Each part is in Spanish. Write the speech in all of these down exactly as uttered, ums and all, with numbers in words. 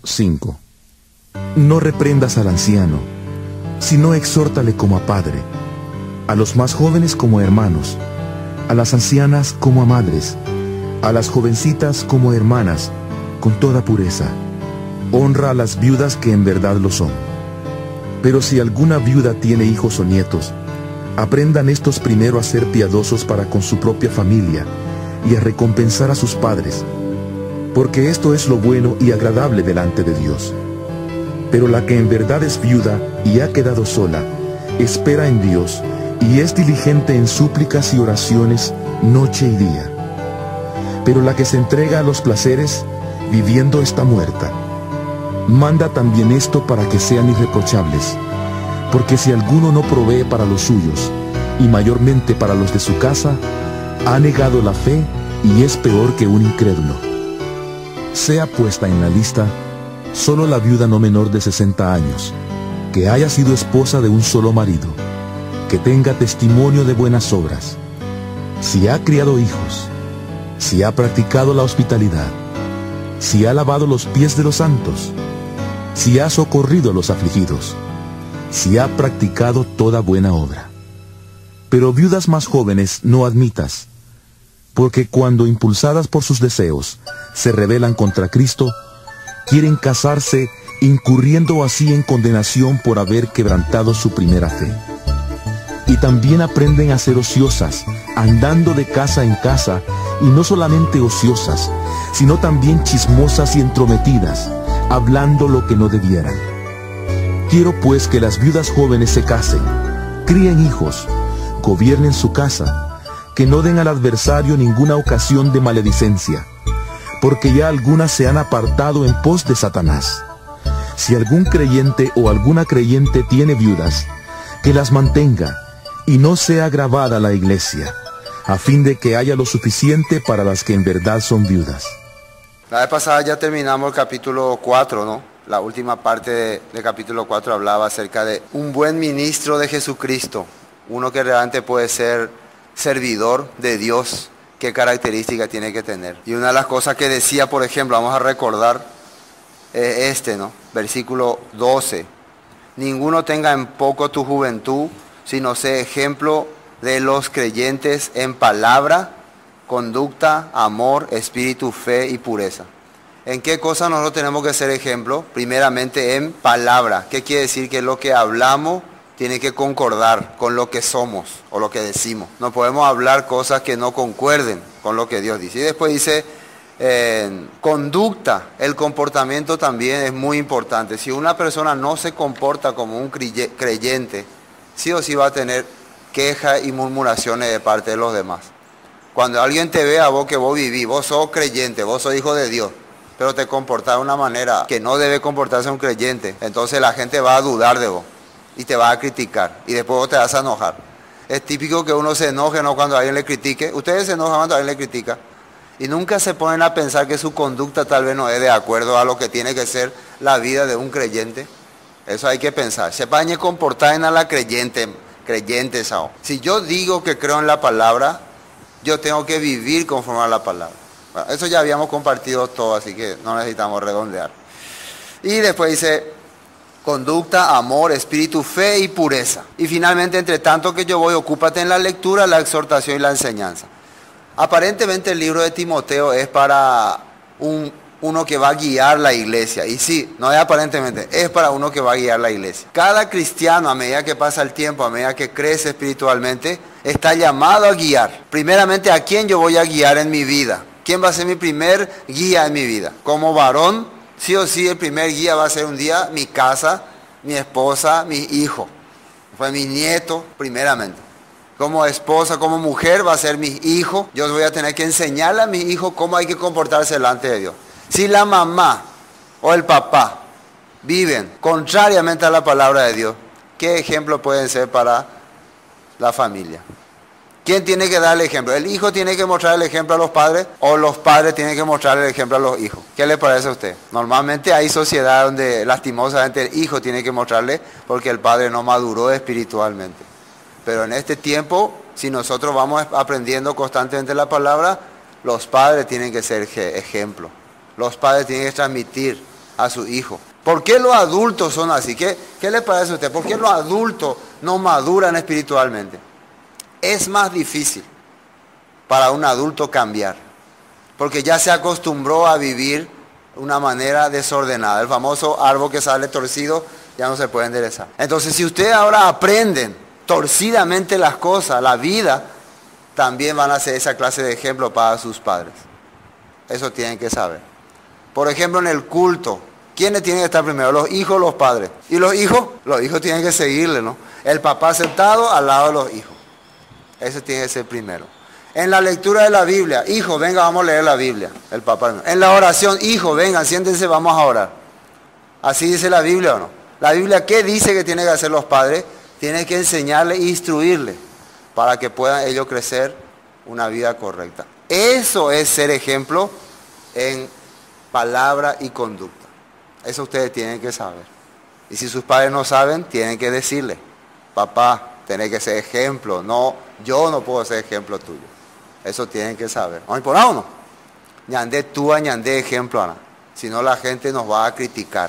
cinco. No reprendas al anciano, sino exhórtale como a padre, a los más jóvenes como a hermanos, a las ancianas como a madres, a las jovencitas como a hermanas, con toda pureza. Honra a las viudas que en verdad lo son. Pero si alguna viuda tiene hijos o nietos, aprendan estos primero a ser piadosos para con su propia familia y a recompensar a sus padres, porque esto es lo bueno y agradable delante de Dios. Pero la que en verdad es viuda y ha quedado sola, espera en Dios y es diligente en súplicas y oraciones noche y día. Pero la que se entrega a los placeres, viviendo está muerta. Manda también esto para que sean irreprochables, porque si alguno no provee para los suyos, y mayormente para los de su casa, ha negado la fe y es peor que un incrédulo. Sea puesta en la lista solo la viuda no menor de sesenta años, que haya sido esposa de un solo marido, que tenga testimonio de buenas obras, si ha criado hijos, si ha practicado la hospitalidad, si ha lavado los pies de los santos, si ha socorrido a los afligidos, si ha practicado toda buena obra. Pero viudas más jóvenes no admitas, porque cuando impulsadas por sus deseos se rebelan contra Cristo, quieren casarse, incurriendo así en condenación por haber quebrantado su primera fe. Y también aprenden a ser ociosas, andando de casa en casa, y no solamente ociosas, sino también chismosas y entrometidas, hablando lo que no debieran. Quiero pues que las viudas jóvenes se casen, críen hijos, gobiernen su casa, que no den al adversario ninguna ocasión de maledicencia, porque ya algunas se han apartado en pos de Satanás. Si algún creyente o alguna creyente tiene viudas, que las mantenga, y no sea agravada la iglesia, a fin de que haya lo suficiente para las que en verdad son viudas. La vez pasada ya terminamos el capítulo cuatro, ¿no? La última parte del de capítulo cuatro hablaba acerca de un buen ministro de Jesucristo, uno que realmente puede ser servidor de Dios, qué características tiene que tener. Y una de las cosas que decía, por ejemplo, vamos a recordar eh, este, ¿no? Versículo doce. Ninguno tenga en poco tu juventud, sino sé ejemplo de los creyentes en palabra, conducta, amor, espíritu, fe y pureza. ¿En qué cosas nosotros tenemos que ser ejemplo? Primeramente en palabra. ¿Qué quiere decir? Que lo que hablamos tiene que concordar con lo que somos o lo que decimos. No podemos hablar cosas que no concuerden con lo que Dios dice. Y después dice, eh, conducta. El comportamiento también es muy importante. Si una persona no se comporta como un creyente, sí o sí va a tener quejas y murmuraciones de parte de los demás. Cuando alguien te ve a vos que vos vivís, vos sos creyente, vos sos hijo de Dios, pero te comportás de una manera que no debe comportarse un creyente, entonces la gente va a dudar de vos y te va a criticar y después vos te vas a enojar. Es típico que uno se enoje, ¿no?, cuando alguien le critique. Ustedes se enojan cuando alguien le critica y nunca se ponen a pensar que su conducta tal vez no es de acuerdo a lo que tiene que ser la vida de un creyente. Eso hay que pensar. Se van a comportar en a la creyente, creyentes ahora. Si yo digo que creo en la palabra, yo tengo que vivir conforme a la palabra. Bueno, eso ya habíamos compartido todo, así que no necesitamos redondear. Y después dice, conducta, amor, espíritu, fe y pureza. Y finalmente, entre tanto que yo voy, ocúpate en la lectura, la exhortación y la enseñanza. Aparentemente el libro de Timoteo es para un, uno que va a guiar la iglesia. Y sí, no es aparentemente, es para uno que va a guiar la iglesia. Cada cristiano, a medida que pasa el tiempo, a medida que crece espiritualmente, está llamado a guiar. Primeramente, ¿a quién yo voy a guiar en mi vida? ¿Quién va a ser mi primer guía en mi vida? Como varón, sí o sí, el primer guía va a ser un día mi casa, mi esposa, mi hijo. Fue mi nieto, primeramente. Como esposa, como mujer, va a ser mi hijo. Yo voy a tener que enseñarle a mi hijo cómo hay que comportarse delante de Dios. Si la mamá o el papá viven contrariamente a la palabra de Dios, ¿qué ejemplo pueden ser para la familia? ¿Quién tiene que dar el ejemplo? ¿El hijo tiene que mostrar el ejemplo a los padres o los padres tienen que mostrar el ejemplo a los hijos? ¿Qué le parece a usted? Normalmente hay sociedades donde lastimosamente el hijo tiene que mostrarle porque el padre no maduró espiritualmente. Pero en este tiempo, si nosotros vamos aprendiendo constantemente la palabra, los padres tienen que ser ejemplo. Los padres tienen que transmitir a su hijo. ¿Por qué los adultos son así? ¿Qué, qué le parece a usted? ¿Por qué los adultos no maduran espiritualmente? Es más difícil para un adulto cambiar, porque ya se acostumbró a vivir de una manera desordenada. El famoso árbol que sale torcido ya no se puede enderezar. Entonces, si ustedes ahora aprenden torcidamente las cosas, la vida, también van a ser esa clase de ejemplo para sus padres. Eso tienen que saber. Por ejemplo, en el culto, ¿quiénes tienen que estar primero? ¿Los hijos o los padres? ¿Y los hijos? Los hijos tienen que seguirle, ¿no? El papá sentado al lado de los hijos. Ese tiene que ser primero. En la lectura de la Biblia, hijo, venga, vamos a leer la Biblia. El papá. En la oración, hijo, vengan, siéntense, vamos a orar. ¿Así dice la Biblia o no? La Biblia, ¿qué dice que tienen que hacer los padres? Tienen que enseñarle e instruirle para que puedan ellos crecer una vida correcta. Eso es ser ejemplo en palabra y conducta. Eso ustedes tienen que saber. Y si sus padres no saben, tienen que decirle, papá, tenés que ser ejemplo. No, yo no puedo ser ejemplo tuyo. Eso tienen que saber. ¿Vamos por ahí o no? Ñandé tú, ñandé ejemplo, Ana. Si no, la gente nos va a criticar.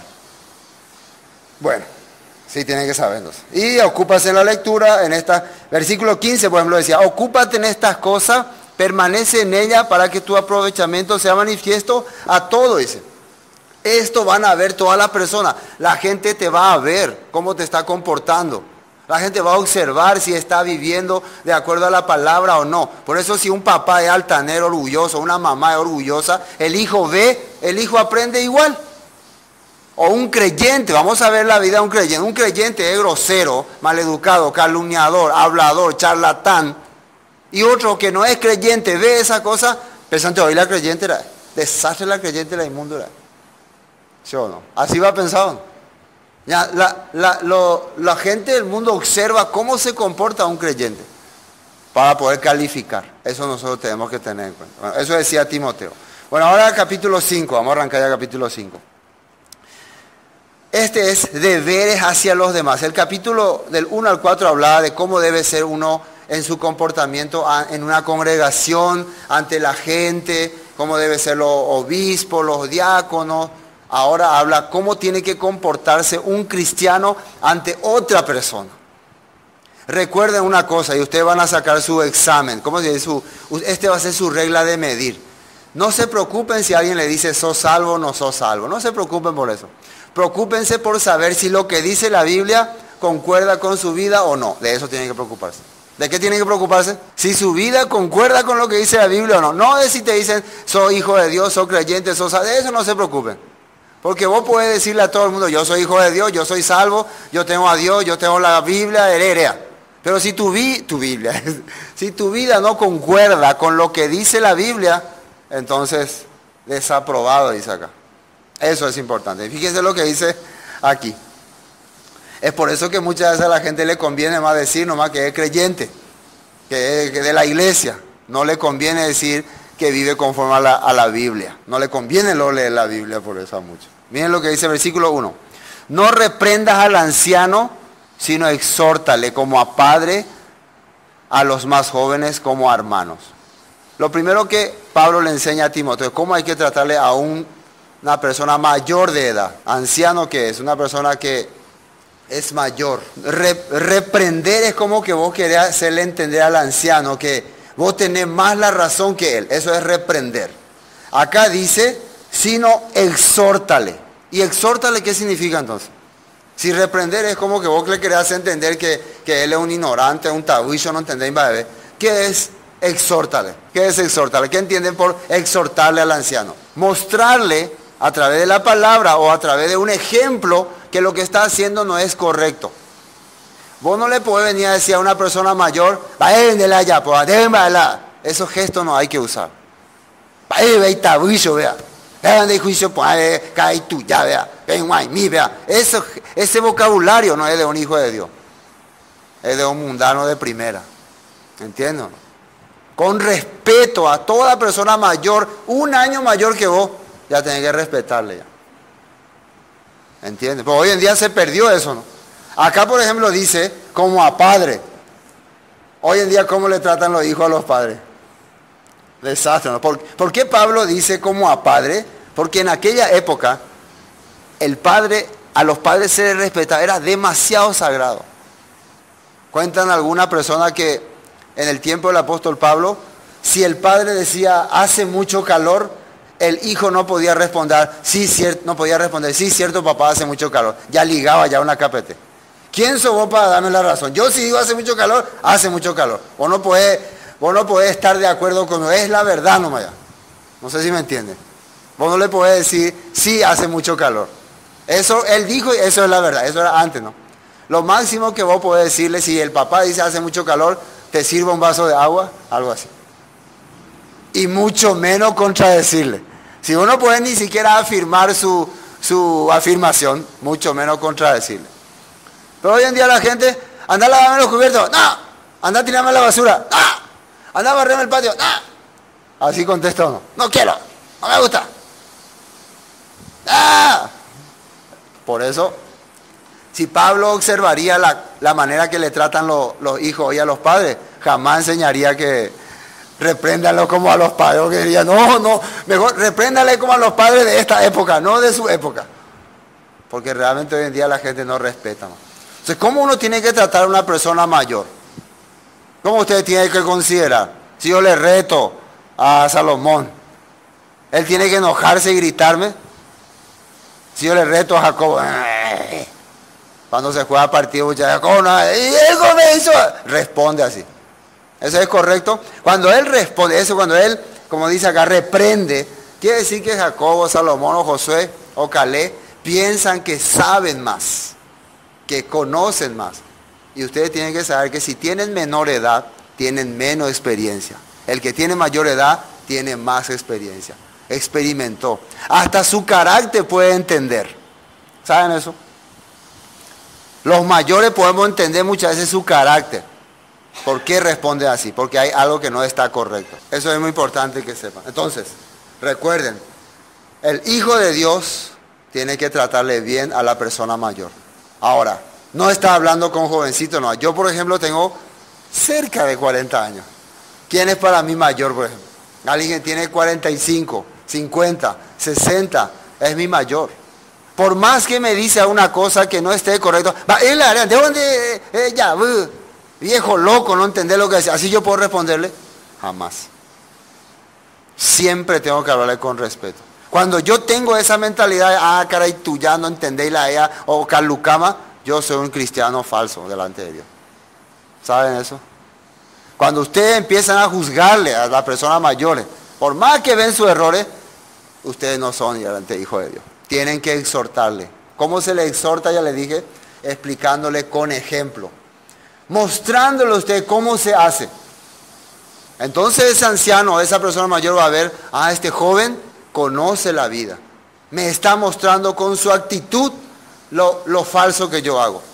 Bueno, sí tienen que saberlos. Y ocúpase en la lectura, en esta, versículo quince, por ejemplo, decía, ocúpate en estas cosas, permanece en ellas para que tu aprovechamiento sea manifiesto a todo, dice. Esto van a ver todas las personas. La gente te va a ver cómo te está comportando. La gente va a observar si está viviendo de acuerdo a la palabra o no. Por eso si un papá es altanero, orgulloso, una mamá es orgullosa, el hijo ve, el hijo aprende igual. O un creyente, vamos a ver la vida de un creyente. Un creyente es grosero, maleducado, calumniador, hablador, charlatán. Y otro que no es creyente ve esa cosa, pensando, hoy la creyente era, desastre la creyente, la inmunda era. ¿Sí o no? Así va pensado. Ya, la, la, lo, la gente del mundo observa cómo se comporta un creyente para poder calificar. Eso nosotros tenemos que tener en cuenta. Bueno, eso decía Timoteo. Bueno, ahora capítulo cinco, vamos a arrancar ya capítulo cinco. Este es deberes hacia los demás. El capítulo del uno al cuatro hablaba de cómo debe ser uno en su comportamiento en una congregación, ante la gente, cómo debe ser los obispos, los diáconos. Ahora habla cómo tiene que comportarse un cristiano ante otra persona. Recuerden una cosa, y ustedes van a sacar su examen. ¿Cómo se dice? Su, este va a ser su regla de medir. No se preocupen si alguien le dice sos salvo o no sos salvo. No se preocupen por eso. Preocúpense por saber si lo que dice la Biblia concuerda con su vida o no. De eso tienen que preocuparse. ¿De qué tienen que preocuparse? Si su vida concuerda con lo que dice la Biblia o no. No de si te dicen soy hijo de Dios, soy creyente, sos salvo. De eso no se preocupen. Porque vos podés decirle a todo el mundo, yo soy hijo de Dios, yo soy salvo, yo tengo a Dios, yo tengo la Biblia, heredera. Pero si tu, vi, tu Biblia, si tu vida no concuerda con lo que dice la Biblia, entonces desaprobado, dice acá. Eso es importante. Fíjense lo que dice aquí. Es por eso que muchas veces a la gente le conviene más decir nomás que es creyente, que es de la iglesia. No le conviene decir que vive conforme a la, a la Biblia. No le conviene lo leer la Biblia por eso a muchos. Miren lo que dice el versículo uno. No reprendas al anciano, sino exhórtale como a padre, a los más jóvenes como a hermanos. Lo primero que Pablo le enseña a Timoteo es cómo hay que tratarle a un, una persona mayor de edad. Anciano que es, una persona que es mayor. Re, reprender es como que vos querés hacerle entender al anciano que vos tenés más la razón que él. Eso es reprender. Acá dice, sino exhórtale. ¿Y exhórtale qué significa entonces? Si reprender es como que vos le querés hacer entender que, que él es un ignorante, un tabuillo, no entendéis, bebé. ¿Qué es exhórtale? ¿Qué es exhórtale? ¿Qué entienden por exhortarle al anciano? Mostrarle a través de la palabra o a través de un ejemplo que lo que está haciendo no es correcto. Vos no le podés venir a decir a una persona mayor, váyale allá, pues, esos gestos no hay que usar. Vea, de juicio, pues, cae tú, ya, vea, vea. Eso, ese vocabulario no es de un hijo de Dios, es de un mundano de primera. ¿Entienden? Con respeto a toda persona mayor, un año mayor que vos, ya tenés que respetarle ya. ¿Entiendes? Pero hoy en día se perdió eso, ¿no? Acá, por ejemplo, dice como a padre. Hoy en día, ¿cómo le tratan los hijos a los padres? Desastre, ¿no? ¿Por, ¿Por qué Pablo dice como a padre? Porque en aquella época, el padre, a los padres se les respetaba, era demasiado sagrado. Cuentan alguna persona que en el tiempo del apóstol Pablo, si el padre decía, hace mucho calor, el hijo no podía responder, sí, cierto, no podía responder, sí, cierto, papá, hace mucho calor. Ya ligaba ya una capete. ¿Quién sos vos para darme la razón? Yo si digo hace mucho calor, hace mucho calor. Vos no podés, vos no podés estar de acuerdo conmigo, es la verdad nomás ya. No sé si me entienden. Vos no le podés decir, sí, hace mucho calor. Eso él dijo y eso es la verdad, eso era antes, ¿no? Lo máximo que vos podés decirle, si el papá dice hace mucho calor, te sirvo un vaso de agua, algo así. Y mucho menos contradecirle. Si uno puede ni siquiera afirmar su, su afirmación, mucho menos contradecirle. Pero hoy en día la gente, anda a lavarme los cubiertos, no, anda a tirarme la basura, no, anda a barrerme el patio, no. Así contesta uno, no quiero, no me gusta. ¡Ah! Por eso, si Pablo observaría la, la manera que le tratan los, los hijos hoy a los padres, jamás enseñaría que repréndanlo como a los padres. O que diría, no, no, mejor repréndale como a los padres de esta época, no de su época. Porque realmente hoy en día la gente no respeta, ¿no? Entonces, ¿cómo uno tiene que tratar a una persona mayor? ¿Cómo usted tiene que considerar? Si yo le reto a Salomón, él tiene que enojarse y gritarme. Si yo le reto a Jacobo, cuando se juega partido, muchachos, Jacobo, no, y él me hizo, responde así. ¿Eso es correcto? Cuando él responde, eso cuando él, como dice acá, reprende, quiere decir que Jacobo, Salomón o Josué o Caleb piensan que saben más, que conocen más. Y ustedes tienen que saber que si tienen menor edad, tienen menos experiencia. El que tiene mayor edad, tiene más experiencia. Experimentó. Hasta su carácter puede entender. ¿Saben eso? Los mayores podemos entender muchas veces su carácter. ¿Por qué responde así? Porque hay algo que no está correcto. Eso es muy importante que sepan. Entonces, recuerden, el Hijo de Dios tiene que tratarle bien a la persona mayor. Ahora, no está hablando con jovencitos, no. Yo, por ejemplo, tengo cerca de cuarenta años. ¿Quién es para mí mayor, por ejemplo? Alguien que tiene cuarenta y cinco, cincuenta, sesenta, es mi mayor. Por más que me dice una cosa que no esté correcta, va, él, ¿de dónde? Eh, ya, uh, viejo loco, no entender lo que dice. ¿Así yo puedo responderle? Jamás. Siempre tengo que hablarle con respeto. Cuando yo tengo esa mentalidad, ah, caray, tú ya no entendéis la ella, o calucama, yo soy un cristiano falso delante de Dios. ¿Saben eso? Cuando ustedes empiezan a juzgarle a las personas mayores, por más que ven sus errores, ustedes no son delante de Hijo de Dios. Tienen que exhortarle. ¿Cómo se le exhorta? Ya le dije, explicándole con ejemplo. Mostrándole a usted cómo se hace. Entonces ese anciano, esa persona mayor va a ver, ah, este joven conoce la vida. Me está mostrando con su actitud lo, lo falso que yo hago.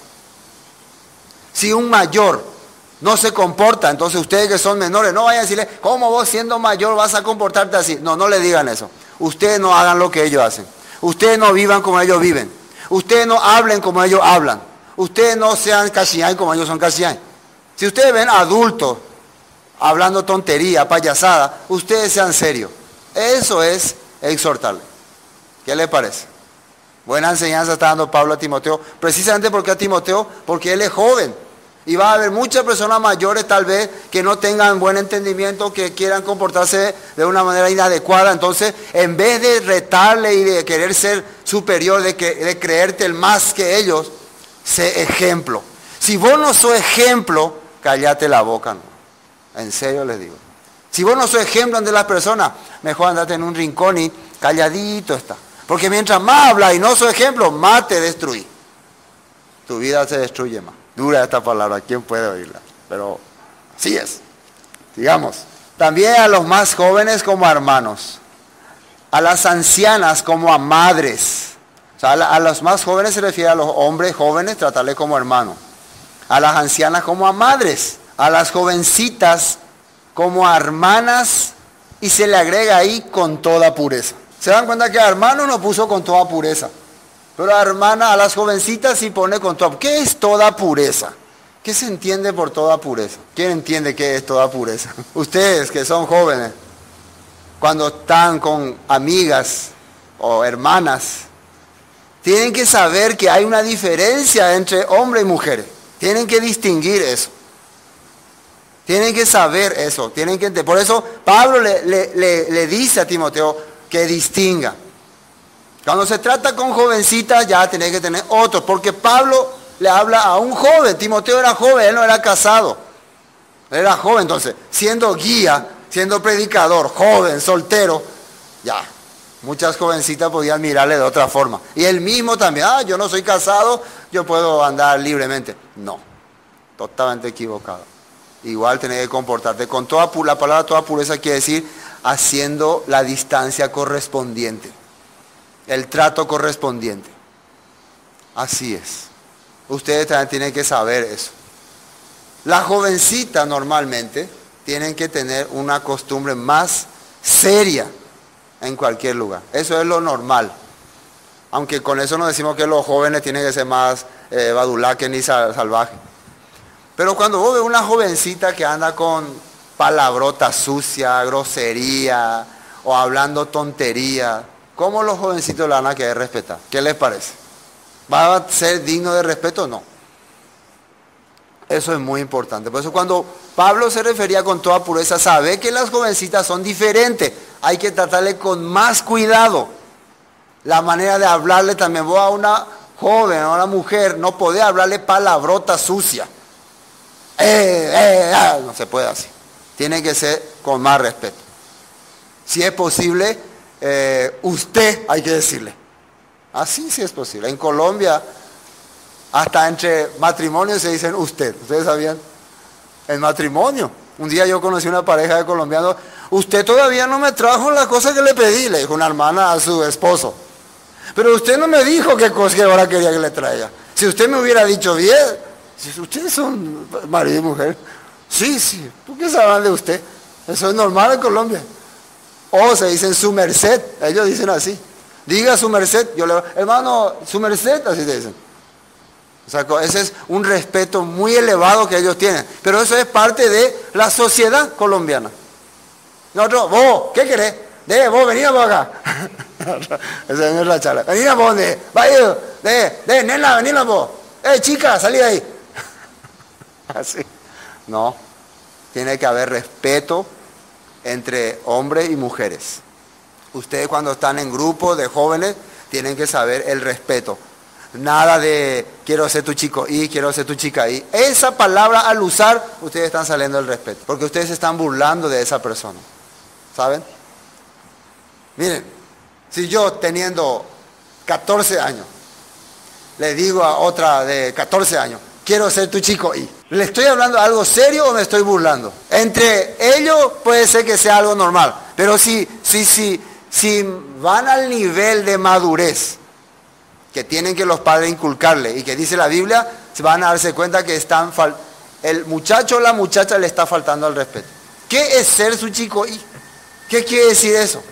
Si un mayor no se comporta, entonces ustedes que son menores, no vayan a decirle, ¿cómo vos siendo mayor vas a comportarte así? No, no le digan eso. Ustedes no hagan lo que ellos hacen. Ustedes no vivan como ellos viven. Ustedes no hablen como ellos hablan. Ustedes no sean casián como ellos son casián. Si ustedes ven adultos hablando tontería, payasada, ustedes sean serios. Eso es exhortarle. ¿Qué le parece? Buena enseñanza está dando Pablo a Timoteo. Precisamente porque a Timoteo, porque él es joven. Y va a haber muchas personas mayores tal vez que no tengan buen entendimiento, que quieran comportarse de una manera inadecuada. Entonces, en vez de retarle y de querer ser superior, de, que, de creerte el más que ellos, sé ejemplo. Si vos no sos ejemplo, cállate la boca. No. En serio les digo. Si vos no sos ejemplo ante las personas, mejor andate en un rincón y calladito está. Porque mientras más hablas y no sos ejemplo, más te destruís. Tu vida se destruye más. Dura esta palabra, ¿quién puede oírla? Pero así es. Digamos, también a los más jóvenes como a hermanos, a las ancianas como a madres. O sea, a, a los más jóvenes se refiere a los hombres jóvenes, tratarles como hermanos. A las ancianas como a madres, a las jovencitas como a hermanas, y se le agrega ahí con toda pureza. Se dan cuenta que a hermanos no puso con toda pureza. Pero a hermana, a las jovencitas sí pone con toda. ¿Qué es toda pureza? ¿Qué se entiende por toda pureza? ¿Quién entiende qué es toda pureza? Ustedes que son jóvenes, cuando están con amigas o hermanas, Tienen que saber que hay una diferencia entre hombres y mujeres. Tienen que distinguir eso. Tienen que saber eso. Tienen que, por eso Pablo le, le, le, le dice a Timoteo que distinga. Cuando se trata con jovencitas ya tiene que tener otros. Porque Pablo le habla a un joven. Timoteo era joven, él no era casado. Él era joven, entonces, siendo guía, siendo predicador, joven, soltero, ya. Muchas jovencitas podían mirarle de otra forma. Y él mismo también, ah, yo no soy casado, yo puedo andar libremente. No, totalmente equivocado. Igual tenés que comportarte con toda la palabra toda pureza quiere decir haciendo la distancia correspondiente, el trato correspondiente. Así es. Ustedes también tienen que saber eso. Las jovencitas normalmente tienen que tener una costumbre más seria en cualquier lugar. Eso es lo normal. Aunque con eso no decimos que los jóvenes tienen que ser más eh, badulaques ni salvajes. Pero cuando vos ves una jovencita que anda con palabrotas sucias, grosería o hablando tontería, ¿cómo los jovencitos la van a querer respetar? ¿Qué les parece? ¿Va a ser digno de respeto o no? Eso es muy importante. Por eso cuando Pablo se refería con toda pureza, sabe que las jovencitas son diferentes. Hay que tratarle con más cuidado. La manera de hablarle también. Vos a una joven, a una mujer, no podés hablarle palabrota sucia. Eh, eh, ah, no se puede así. Tiene que ser con más respeto. Si es posible, eh, usted hay que decirle. Así sí es posible. En Colombia, hasta entre matrimonios se dicen usted. ¿Ustedes sabían? En matrimonio. Un día yo conocí una pareja de colombianos. Usted todavía no me trajo la cosa que le pedí, le dijo una hermana a su esposo. Pero usted no me dijo qué cosa que ahora quería que le traiga. Si usted me hubiera dicho bien, si ustedes son marido y mujer. Sí, sí. ¿Por qué saben de usted? Eso es normal en Colombia. O se dicen su merced. Ellos dicen así. Diga su merced. Yo le hermano, su merced, así te dicen. O sea, ese es un respeto muy elevado que ellos tienen. Pero eso es parte de la sociedad colombiana. Nosotros, vos, ¿qué querés? De, vos, venía vos acá. Esa es la charla. Venía vos, de, vaya, de, de, nena, venía vos. Eh, chica, salí de ahí. Así. No. Tiene que haber respeto entre hombres y mujeres. Ustedes cuando están en grupos de jóvenes tienen que saber el respeto. Nada de quiero ser tu chico y quiero ser tu chica y. Esa palabra al usar, ustedes están saliendo del respeto. Porque ustedes se están burlando de esa persona. ¿Saben? Miren, si yo teniendo catorce años, le digo a otra de catorce años, quiero ser tu chico y. ¿Le estoy hablando de algo serio o me estoy burlando? Entre ellos puede ser que sea algo normal. Pero si, si, si, si van al nivel de madurez que tienen que los padres inculcarle y que dice la Biblia, se van a darse cuenta que están fal el muchacho o la muchacha le está faltando al respeto. ¿Qué es ser su chico y? ¿Qué quiere decir eso?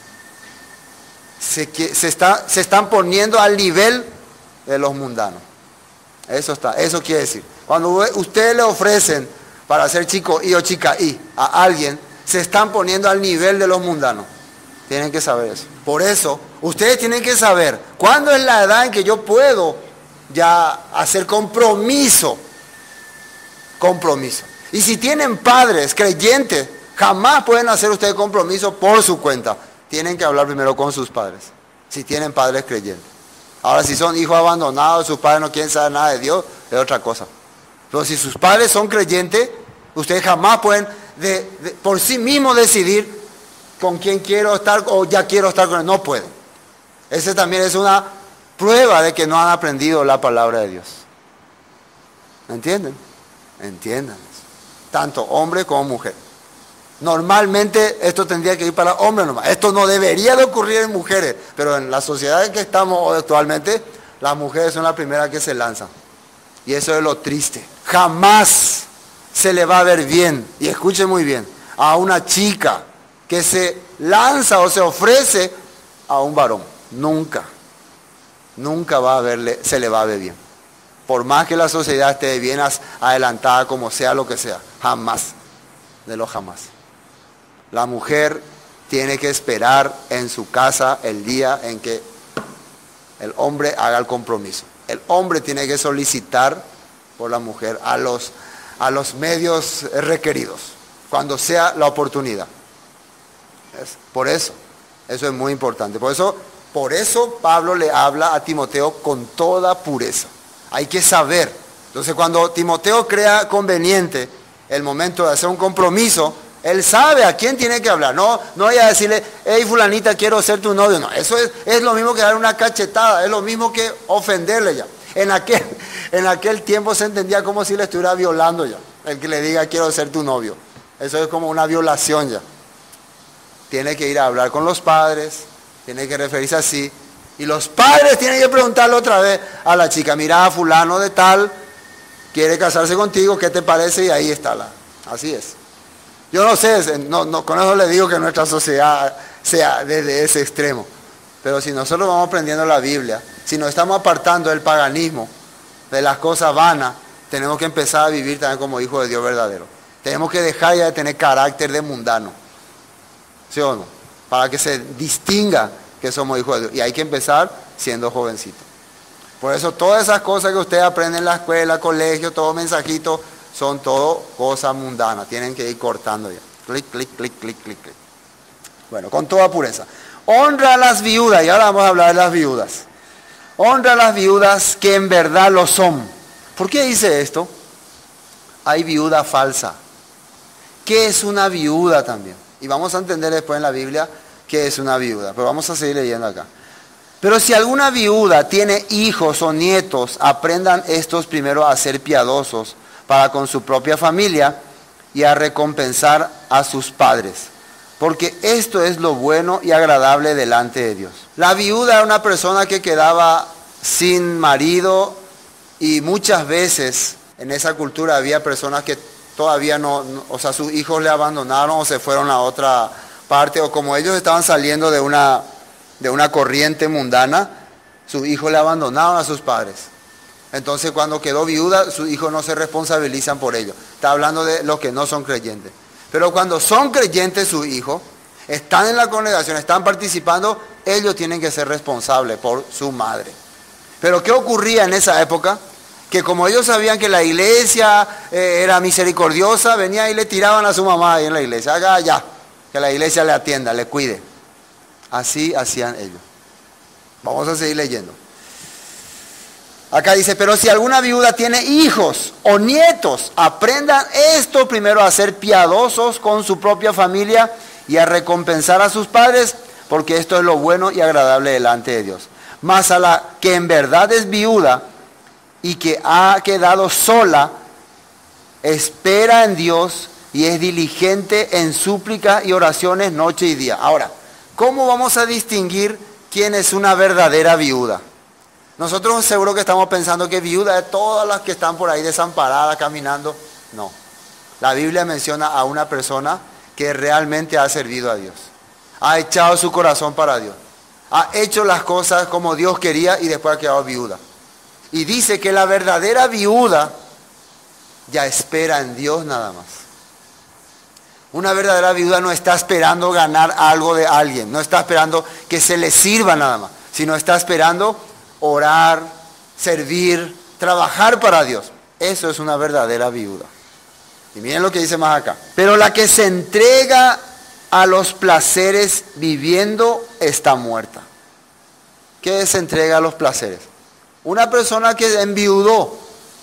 Se, se, está, se están poniendo al nivel de los mundanos. Eso está, eso quiere decir. Cuando ustedes le ofrecen para ser chico y o chica y a alguien, se están poniendo al nivel de los mundanos. Tienen que saber eso. Por eso, ustedes tienen que saber cuándo es la edad en que yo puedo ya hacer compromiso. Compromiso. Y si tienen padres creyentes, jamás pueden hacer ustedes compromiso por su cuenta. Tienen que hablar primero con sus padres. Si tienen padres creyentes. Ahora, si son hijos abandonados, sus padres no quieren saber nada de Dios, es otra cosa. Pero si sus padres son creyentes, ustedes jamás pueden de, de, por sí mismos decidir con quién quiero estar o ya quiero estar con él. No pueden. Ese también es una prueba de que no han aprendido la palabra de Dios. ¿Entienden? Entiendan eso. Tanto hombre como mujer. Normalmente esto tendría que ir para hombres nomás. Esto no debería de ocurrir en mujeres, pero en la sociedad en que estamos actualmente, las mujeres son las primeras que se lanzan. Y eso es lo triste. Jamás se le va a ver bien, y escuchen muy bien, a una chica que se lanza o se ofrece a un varón. Nunca. Nunca va a verle, se le va a ver bien. Por más que la sociedad esté bien adelantada, como sea lo que sea. Jamás. De lo jamás. La mujer tiene que esperar en su casa el día en que el hombre haga el compromiso. El hombre tiene que solicitar por la mujer a los, a los medios requeridos, cuando sea la oportunidad. ¿Ves? Por eso, eso es muy importante. Por eso, por eso Pablo le habla a Timoteo con toda pureza. Hay que saber. Entonces, cuando Timoteo crea conveniente el momento de hacer un compromiso, él sabe a quién tiene que hablar. No, no vaya a decirle, hey fulanita, quiero ser tu novio. No, eso es, es lo mismo que dar una cachetada, es lo mismo que ofenderle ya. En aquel, en aquel tiempo se entendía como si le estuviera violando ya, el que le diga quiero ser tu novio. Eso es como una violación ya. Tiene que ir a hablar con los padres, tiene que referirse así. Y los padres tienen que preguntarle otra vez a la chica, mira, fulano de tal, quiere casarse contigo, ¿qué te parece? Y ahí está la, así es. Yo no sé, no, no, con eso le digo que nuestra sociedad sea desde ese extremo. Pero si nosotros vamos aprendiendo la Biblia, si nos estamos apartando del paganismo, de las cosas vanas, tenemos que empezar a vivir también como hijos de Dios verdadero. Tenemos que dejar ya de tener carácter de mundano. ¿Sí o no? Para que se distinga que somos hijos de Dios. Y hay que empezar siendo jovencitos. Por eso todas esas cosas que ustedes aprenden en la escuela, colegio, todo mensajito, son todo cosas mundanas. Tienen que ir cortando ya. Clic, clic, clic, clic, clic, clic. Bueno, con toda pureza. Honra a las viudas. Y ahora vamos a hablar de las viudas. Honra a las viudas que en verdad lo son. ¿Por qué dice esto? Hay viuda falsa. ¿Qué es una viuda también? Y vamos a entender después en la Biblia qué es una viuda. Pero vamos a seguir leyendo acá. Pero si alguna viuda tiene hijos o nietos, aprendan estos primero a ser piadosos para con su propia familia y a recompensar a sus padres. Porque esto es lo bueno y agradable delante de Dios. La viuda era una persona que quedaba sin marido y muchas veces en esa cultura había personas que todavía no, no, o sea, sus hijos le abandonaron o se fueron a otra parte, o como ellos estaban saliendo de una, de una corriente mundana, sus hijos le abandonaron a sus padres. Entonces cuando quedó viuda, sus hijos no se responsabilizan por ello. Está hablando de los que no son creyentes. Pero cuando son creyentes sus hijos, están en la congregación, están participando, ellos tienen que ser responsables por su madre. Pero ¿qué ocurría en esa época? Que como ellos sabían que la iglesia eh, era misericordiosa, venían y le tiraban a su mamá ahí en la iglesia. Haga ya, que la iglesia le atienda, le cuide. Así hacían ellos. Vamos a seguir leyendo. Acá dice, pero si alguna viuda tiene hijos o nietos, aprendan esto primero a ser piadosos con su propia familia y a recompensar a sus padres, porque esto es lo bueno y agradable delante de Dios. Mas a la que en verdad es viuda y que ha quedado sola, espera en Dios y es diligente en súplica y oraciones noche y día. Ahora, ¿cómo vamos a distinguir quién es una verdadera viuda? Nosotros seguro que estamos pensando que viuda es todas las que están por ahí desamparadas, caminando. No. La Biblia menciona a una persona que realmente ha servido a Dios. Ha echado su corazón para Dios. Ha hecho las cosas como Dios quería y después ha quedado viuda. Y dice que la verdadera viuda ya espera en Dios nada más. Una verdadera viuda no está esperando ganar algo de alguien. No está esperando que se le sirva nada más. Sino está esperando orar, servir, trabajar para Dios. Eso es una verdadera viuda. Y miren lo que dice más acá. Pero la que se entrega a los placeres viviendo está muerta. ¿Qué se entrega a los placeres? Una persona que enviudó,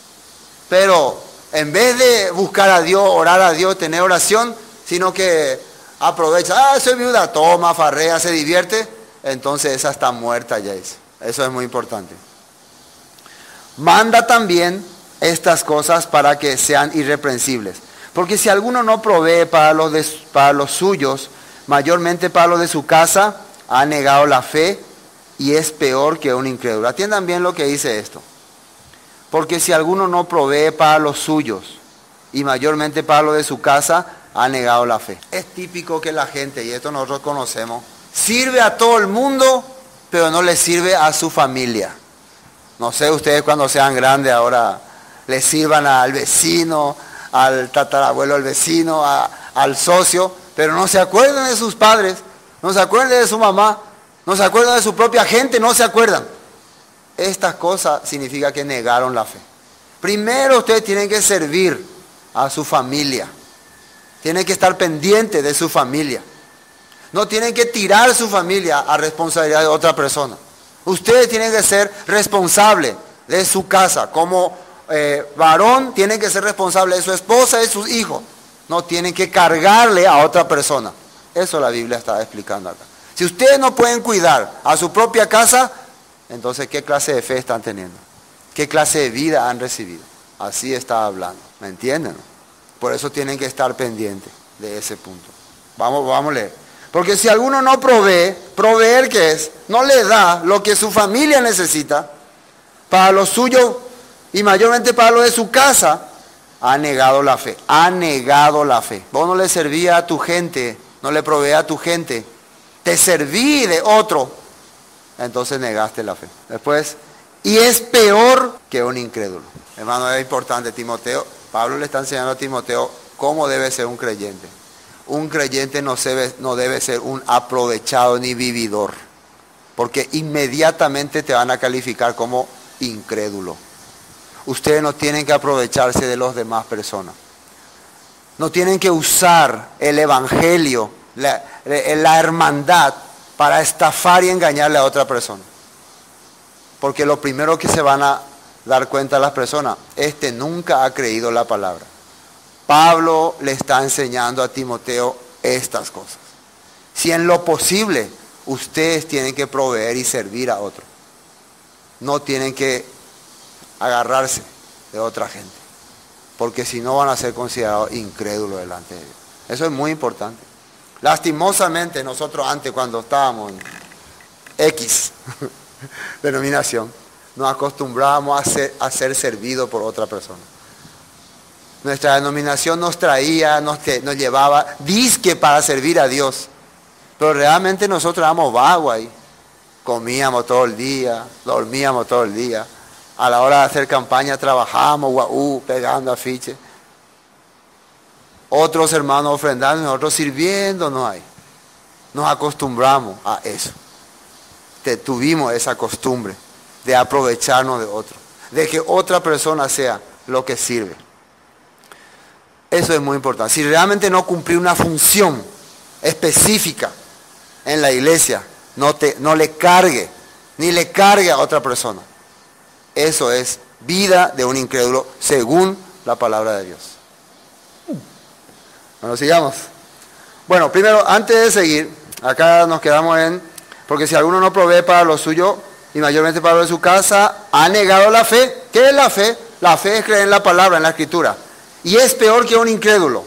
pero en vez de buscar a Dios, orar a Dios, tener oración, sino que aprovecha, ah, soy viuda, toma, farrea, se divierte, entonces esa está muerta ya es. Eso es muy importante. Manda también estas cosas para que sean irreprensibles. Porque si alguno no provee para los, de, para los suyos, mayormente para los de su casa, ha negado la fe y es peor que un incrédulo. Atiendan bien lo que dice esto. Porque si alguno no provee para los suyos y mayormente para los de su casa, ha negado la fe. Es típico que la gente, y esto nosotros conocemos, sirve a todo el mundo, pero no le sirve a su familia. No sé, ustedes cuando sean grandes ahora le sirvan al vecino, al tatarabuelo del vecino, a, al socio, pero no se acuerdan de sus padres, no se acuerdan de su mamá, no se acuerdan de su propia gente, no se acuerdan. estas cosas significa que negaron la fe. Primero ustedes tienen que servir a su familia. Tienen que estar pendientes de su familia. No tienen que tirar su familia a responsabilidad de otra persona. Ustedes tienen que ser responsables de su casa. Como eh, varón tienen que ser responsables de su esposa y de sus hijos. No tienen que cargarle a otra persona. Eso la Biblia está explicando acá. Si ustedes no pueden cuidar a su propia casa, entonces ¿qué clase de fe están teniendo? ¿Qué clase de vida han recibido? Así está hablando. ¿Me entienden? Por eso tienen que estar pendientes de ese punto. Vamos, vamos a leer. Porque si alguno no provee, proveer ¿qué es? No le da lo que su familia necesita para lo suyo y mayormente para lo de su casa, ha negado la fe. Ha negado la fe. Vos no le servías a tu gente, no le proveías a tu gente, te serví de otro, entonces negaste la fe. Después, y es peor que un incrédulo. Hermano, es importante, Timoteo, Pablo le está enseñando a Timoteo cómo debe ser un creyente. Un creyente no debe, no debe ser un aprovechado ni vividor, porque inmediatamente te van a calificar como incrédulo. Ustedes no tienen que aprovecharse de las demás personas. No tienen que usar el evangelio, la, la hermandad, para estafar y engañarle a otra persona. Porque lo primero que se van a dar cuenta las personas, este nunca ha creído la palabra. Pablo le está enseñando a Timoteo estas cosas. Si en lo posible ustedes tienen que proveer y servir a otro, no tienen que agarrarse de otra gente, porque si no van a ser considerados incrédulos delante de Dios. Eso es muy importante. Lastimosamente nosotros antes, cuando estábamos en X denominación, nos acostumbrábamos a ser, a ser servidos por otra persona. Nuestra denominación nos traía, nos, nos llevaba disque para servir a Dios, pero realmente nosotros éramos vagos ahí. Comíamos todo el día, dormíamos todo el día. A la hora de hacer campaña trabajábamos, guau, pegando afiches. Otros hermanos ofrendando, nosotros sirviéndonos ahí. Nos acostumbramos a eso. Te, tuvimos esa costumbre de aprovecharnos de otro, de que otra persona sea lo que sirve. Eso es muy importante. Si realmente no cumplir una función específica en la iglesia, no, te, no le cargue, ni le cargue a otra persona. Eso es vida de un incrédulo según la palabra de Dios. Bueno, sigamos. Bueno, primero, antes de seguir, acá nos quedamos en, porque si alguno no provee para lo suyo y mayormente para lo de su casa, ha negado la fe. ¿Qué es la fe? La fe es creer en la palabra, en la escritura. Y es peor que un incrédulo.